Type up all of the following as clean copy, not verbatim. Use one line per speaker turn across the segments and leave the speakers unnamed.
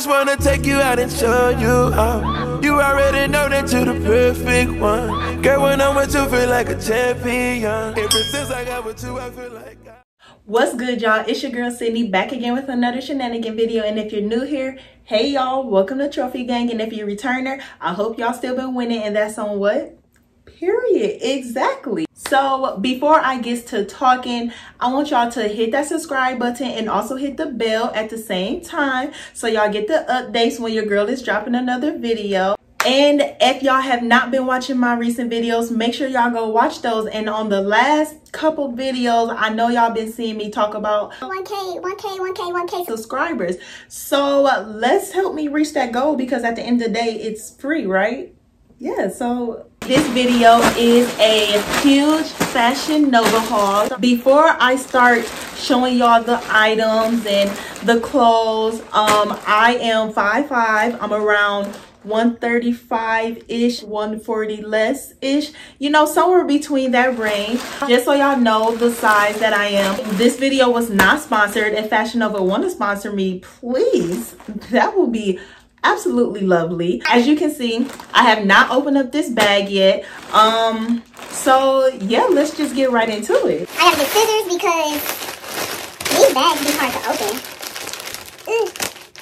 just wanna take you out and show you out. You already know that you're the perfect one. Girl, when I'm with you, feel like a champion. Ever since I got with you, I feel like
What's good, y'all? It's your girl Sydney back again with another shenanigan video. And if you're new here, hey y'all, welcome to Trophy Gang. And if you're a returner, I hope y'all still been winning, and that's on what? Period. Exactly. So before I get to talking, I want y'all to hit that subscribe button and also hit the bell at the same time so y'all get the updates when your girl is dropping another video. And if y'all have not been watching my recent videos, make sure y'all go watch those. And on the last couple videos, I know y'all been seeing me talk about 1K subscribers. So let's help me reach that goal, because at the end of the day, it's free, right? Yeah, so this video is a huge Fashion Nova haul. Before I start showing y'all the items and the clothes, I am 5'5". I'm around 135-ish, 140 less-ish, you know, somewhere between that range. Just so y'all know the size that I am. This video was not sponsored. If Fashion Nova want to sponsor me, please, that would be absolutely lovely. As you can see, I have not opened up this bag yet. So yeah, let's just get right into it.
I gotta get scissors because these bags be hard to open.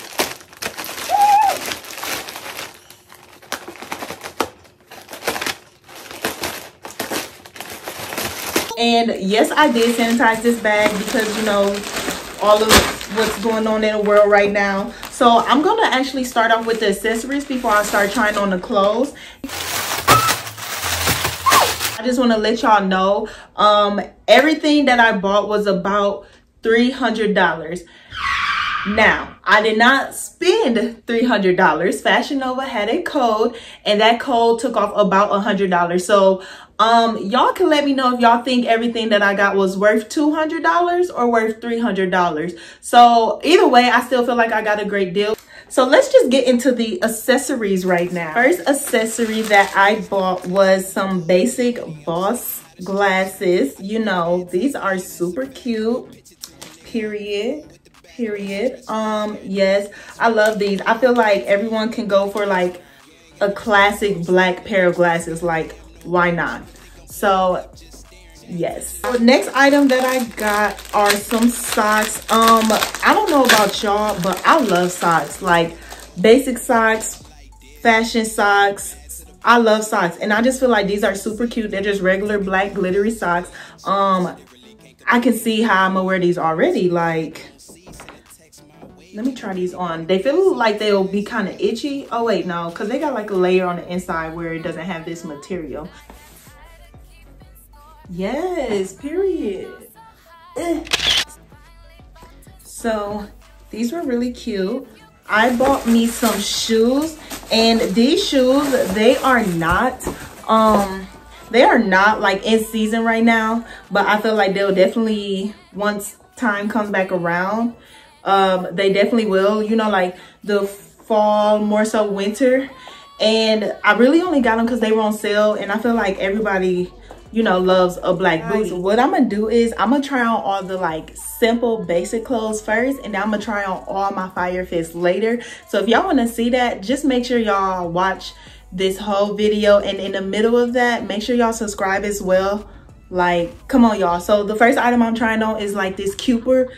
And yes, I did sanitize this bag because, you know, all of what's going on in the world right now. So I'm going to actually start off with the accessories before I start trying on the clothes. I just want to let y'all know, everything that I bought was about $300. Now, I did not spend $300. Fashion Nova had a code, and that code took off about $100. So y'all can let me know if y'all think everything that I got was worth $200 or worth $300. So either way, I still feel like I got a great deal. So let's just get into the accessories right now. First accessory that I bought was some basic Boss glasses. You know, these are super cute, period. Yes, I love these. I feel like everyone can go for like a classic black pair of glasses. Like, why not? So yes. So next item that I got are some socks. I don't know about y'all, but I love socks. Like basic socks, fashion socks. I love socks, and I just feel like these are super cute. They're just regular black glittery socks. I can see how I'm gonna wear these already. Like, let me try these on. They feel like they'll be kind of itchy. Oh wait, no, because they got like a layer on the inside where it doesn't have this material. Yes, period. So these were really cute. I bought me some shoes, and these shoes, they are not like in season right now, but I feel like they'll definitely, once time comes back around, they definitely will, you know, like the fall, more so winter. And I really only got them because they were on sale, and I feel like everybody, you know, loves a black booty. What I'm gonna do is I'm gonna try on all the like simple basic clothes first, and then I'm gonna try on all my fire fits later. So if y'all want to see that, just make sure y'all watch this whole video, and in the middle of that, make sure y'all subscribe as well. Like, come on y'all. So the first item I'm trying on is like this Cooper.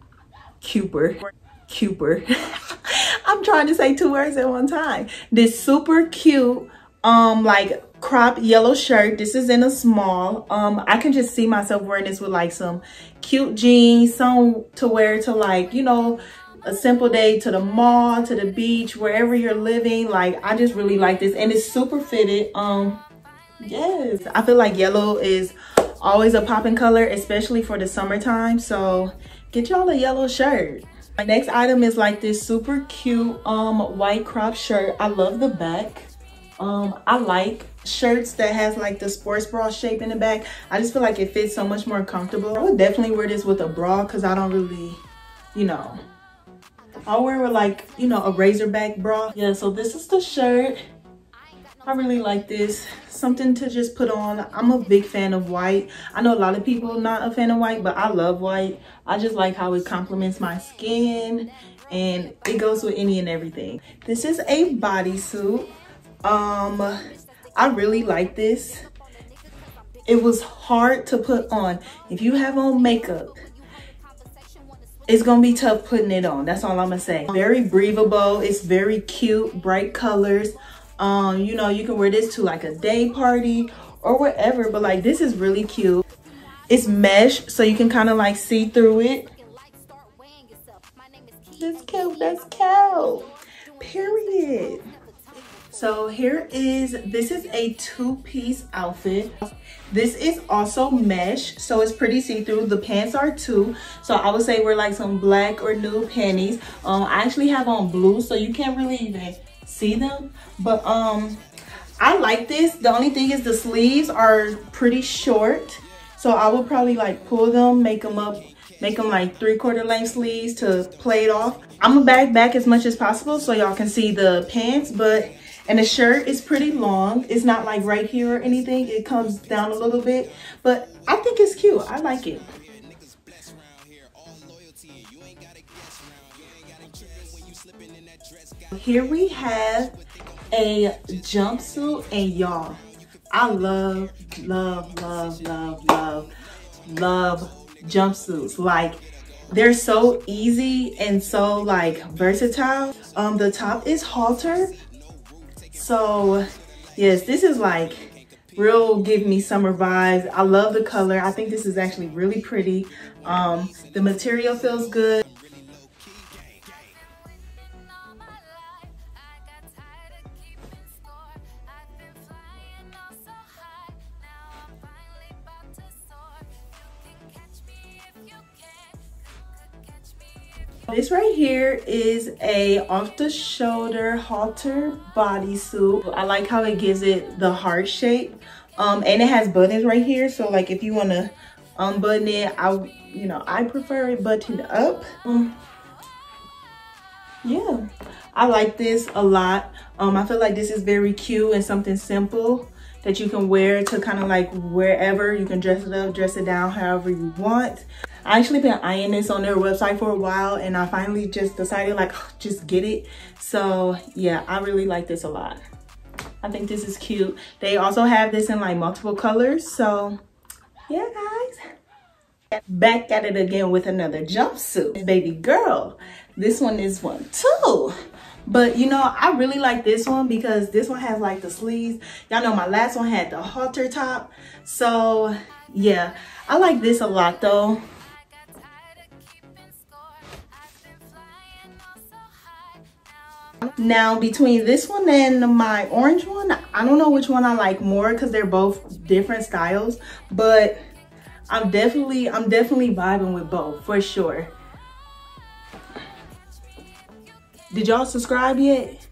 I'm trying to say two words at one time. This super cute like crop yellow shirt. This is in a small. I can just see myself wearing this with like some cute jeans, some to wear to like, you know, a simple day, to the mall, to the beach, wherever you're living. Like, I just really like this, and it's super fitted. Yes, I feel like yellow is always a popping color, especially for the summertime. So get y'all a yellow shirt. My next item is like this super cute white crop shirt. I love the back. I like shirts that has like the sports bra shape in the back. I just feel like it fits so much more comfortable. I would definitely wear this with a bra because I don't really, you know, I'll wear with like, you know, a razorback bra. Yeah, so this is the shirt. I really like this. Something to just put on. I'm a big fan of white. I know a lot of people are not a fan of white, but I love white. I just like how it complements my skin, and it goes with any and everything. This is a bodysuit. I really like this. It was hard to put on. If you have on makeup, it's gonna be tough putting it on. That's all I'm gonna say. Very breathable. It's very cute, bright colors. You know, you can wear this to like a day party or whatever, but like this is really cute. It's mesh, so you can kind of like see through it. That's cute, that's cute. Period. So this is a two-piece outfit. This is also mesh, so it's pretty see-through. The pants are too, so I would say wear like some black or nude panties. I actually have on blue, so you can't really even see them, but I like this. The only thing is the sleeves are pretty short, so I would probably like pull them, make them like 3/4 length sleeves to play it off. I'm gonna bag back as much as possible so y'all can see the pants, and the shirt is pretty long. It's not like right here or anything. It comes down a little bit, but I think it's cute. I like it. Here we have a jumpsuit, and y'all, I love jumpsuits. Like, they're so easy and so like versatile. The top is halter, so yes, this is like real give me summer vibes. I love the color. I think this is actually really pretty. The material feels good. This right here is a off-the-shoulder halter bodysuit. I like how it gives it the heart shape, and it has buttons right here. So like if you want to unbutton it, I prefer it buttoned up. Yeah, I like this a lot. I feel like this is very cute and something simple that you can wear to kind of like wherever. You can dress it up, dress it down, however you want. I actually been eyeing this on their website for a while, and I finally just decided like, just get it. So yeah, I really like this a lot. I think this is cute. They also have this in like multiple colors. So yeah, guys. Back at it again with another jumpsuit. Baby girl, this one is one too. But you know, I really like this one because this one has like the sleeves. Y'all know my last one had the halter top. So yeah, I like this a lot though. Now between this one and my orange one, I don't know which one I like more because they're both different styles, but I'm definitely vibing with both for sure. Did y'all subscribe yet?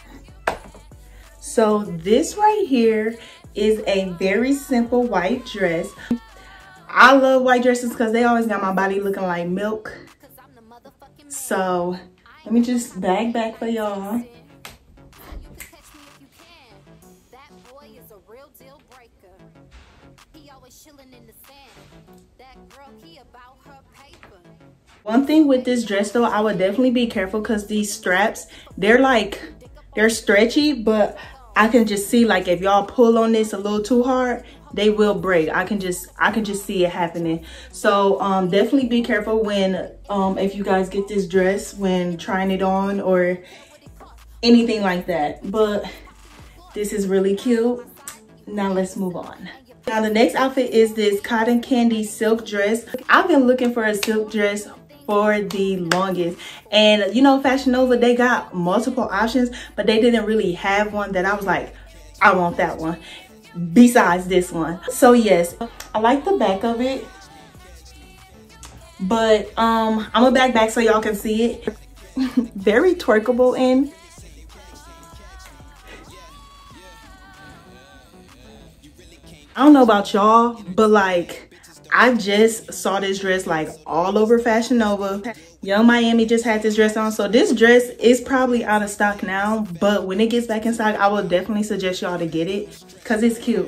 So this right here is a very simple white dress. I love white dresses because they always got my body looking like milk. So let me just bag back for y'all. One thing with this dress though, I would definitely be careful because these straps, they're stretchy, but I can just see like if y'all pull on this a little too hard, they will break. I can just see it happening. So definitely be careful when if you guys get this dress when trying it on or anything like that. But this is really cute. Now let's move on. Now the next outfit is this cotton candy silk dress. I've been looking for a silk dress for the longest, and you know, Fashion Nova, they got multiple options, but they didn't really have one that I was like, I want that one besides this one. So yes, I like the back of it, but I'm gonna back so y'all can see it. Very twerkable in. I don't know about y'all, but like I just saw this dress like all over Fashion Nova. Young Miami just had this dress on. So this dress is probably out of stock now, but when it gets back in stock, I will definitely suggest y'all to get it because it's cute.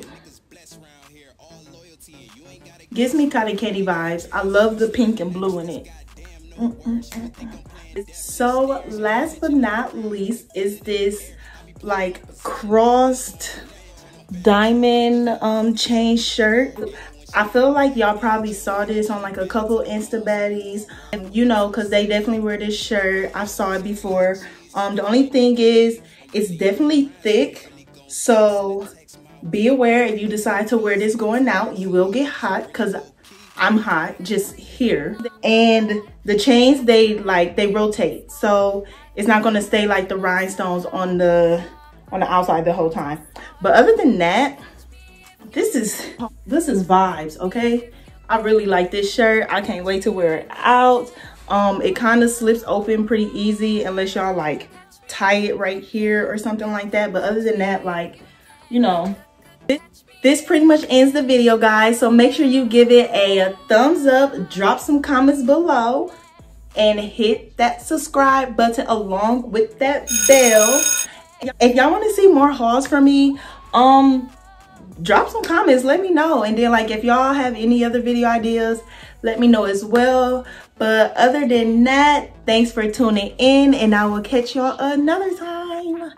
Gives me cotton candy vibes. I love the pink and blue in it. So last but not least is this like crossed diamond chain shirt. I feel like y'all probably saw this on like a couple Insta baddies, and you know, because they definitely wear this shirt. I saw it before. The only thing is it's definitely thick, so be aware if you decide to wear this going out, you will get hot, because I'm hot just here. And the chains, they rotate, so it's not going to stay like the rhinestones on the outside the whole time. But other than that, this is vibes, okay? I really like this shirt. I can't wait to wear it out. It kind of slips open pretty easy unless y'all like tie it right here or something like that. But other than that, like, you know, this pretty much ends the video, guys. So make sure you give it a thumbs up, drop some comments below, and hit that subscribe button along with that bell. If y'all want to see more hauls from me, drop some comments, let me know. And then like if y'all have any other video ideas, let me know as well. But other than that, thanks for tuning in, and I will catch y'all another time.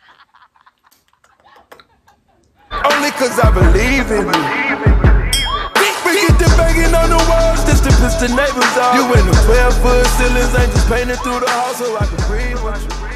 Only cause I believe in you. We get the banging on the walls just to piss the neighbors off. You in the 12-foot ceilings, ain't just painted through the house so I can breathe with you.